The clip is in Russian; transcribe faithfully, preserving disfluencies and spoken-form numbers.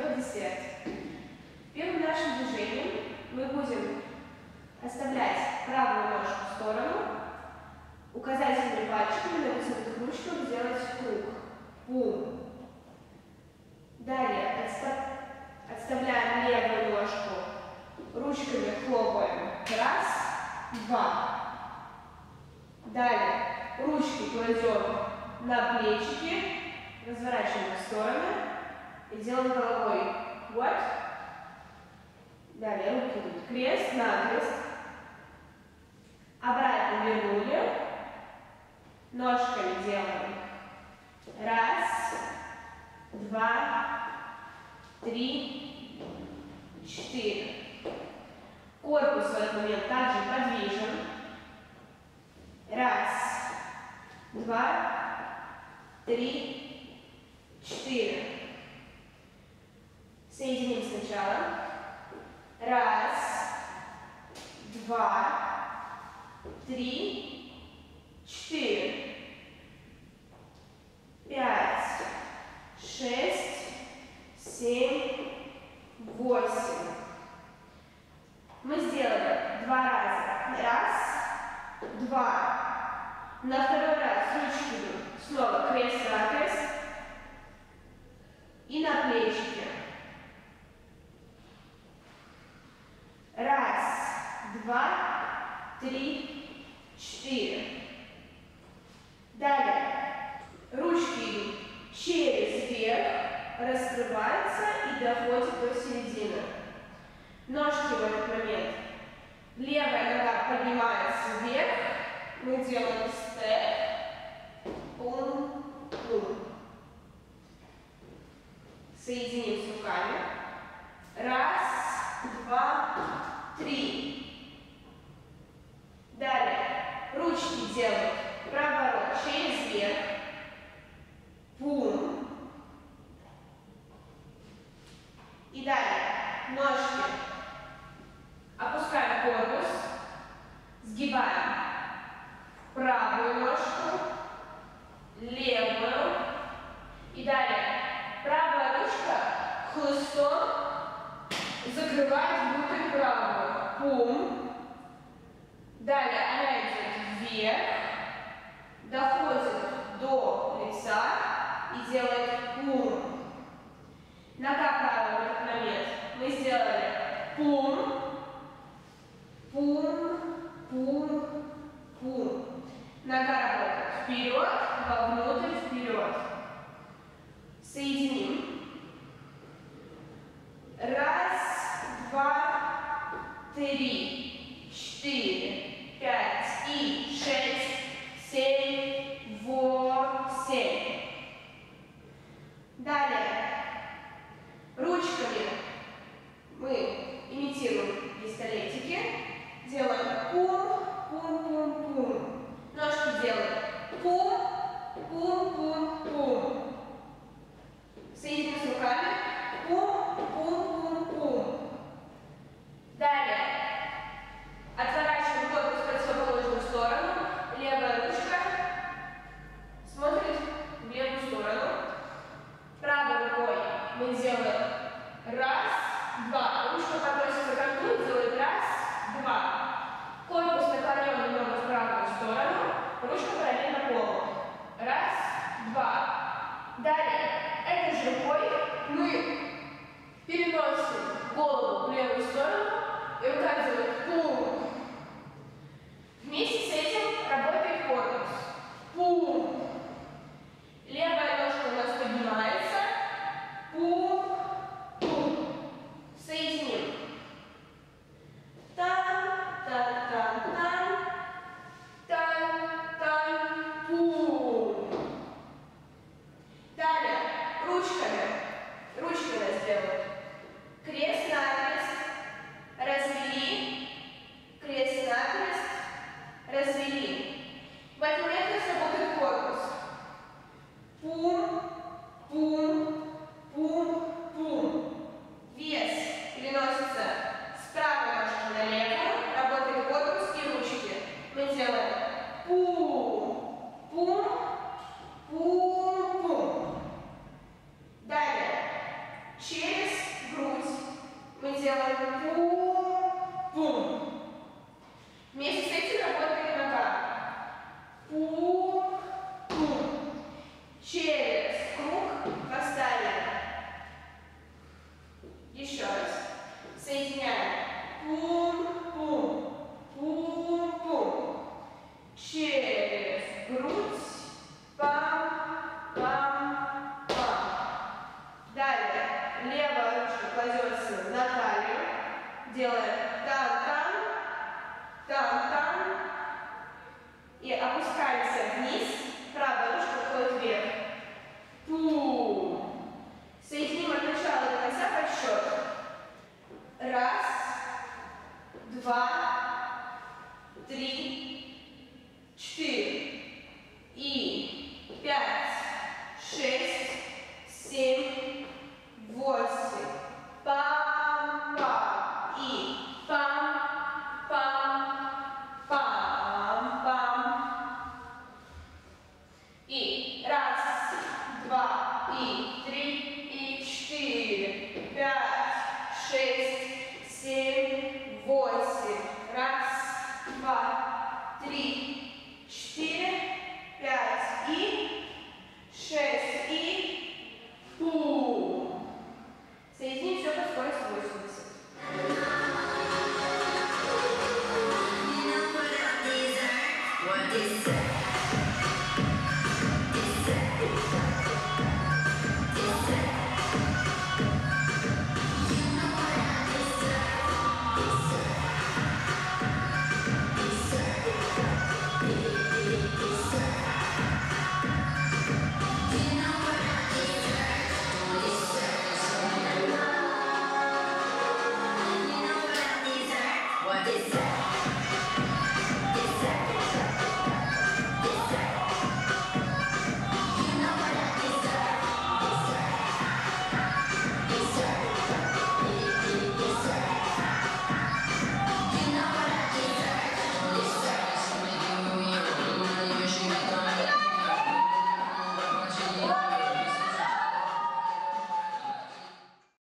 делать десерт. Первым нашим движением мы будем оставлять правую ножку в сторону, указательными пальчиками на вытянутых ручках сделать круг. Пум. Далее отстав... отставляем левую ножку, ручками хлопаем. Раз, два. Далее ручки кладем на плечики, разворачиваем в стороны и делаем головой. Вот. Далее руки идут крест, накрест. Обратно вернули. Ножками делаем. Раз, два, три, четыре. Корпус в этот момент также подвижен. Раз, два, три, четыре. Соединим сначала. Раз, два, три, четыре, пять, шесть, семь, восемь. Мы сделали два раза. Раз, два. На второй раз ручки снова крест-накрест и на плечики. Раз, два, три, четыре. Далее ручки идут через верх, раскрываются и доходят до середины. Ножки в этот момент. Левая нога поднимается вверх. Мы делаем степ. Пум, пум. Соединим с руками. Раз, два, три. Далее ручки делают проворот через верх. Пум. И далее ножки. Опускаем корпус. Сгибаем правую ножку, левую. И далее правая ручка хлыстом закрывает внутрь правую. Пум. Далее она идет вверх, доходит до лица и делает пум. Нога правая в этот момент. Мы сделали пум, пум, пум, пум. Нога работает вперед, вовнутрь, вперед. Соединим. Раз, два, три, четыре, пять и шесть, семь, восемь. Далее ручками мы имитируем пистолетики, делаем пум, пум, пум, пум. Ножки делаем пум, пум, пум, пум. Соединим с руками. Пум, пум, пум, пум. Далее отворачиваем корпус в противоположную сторону. Левая ручка смотрит в левую сторону. Правой рукой мы делаем раз, два. Ручка подносится к рту, делает раз, два. Корпус наклонен немного в правую сторону. Ручка параллельно полу. Раз, два. Далее этой же рукой мы переносим голову в левую сторону и рука делает пум. Вместе с этим работает корпус. Пум. Левая ножка у нас поднимается. Пум, делаем пум-пум. Вместе с этим работает нога. Пум-пум. Через круг поставим. Еще раз. Соединяем. Пум-пум. Пум-пум. Через грудь. Пам-пам-пам. Далее. Левая ручка кладется на талию. Делаем там-там. Там-там. И опускаемся вниз. Правая ручка уходит вверх. Пум. Соединим от начала до конца подсчет. Раз, два, три, четыре и пять, шесть, семь, восемь. Пам-пам. И пам-пам-пам-пам. И раз, два, и три, и четыре, пять, шесть, семь, восемь.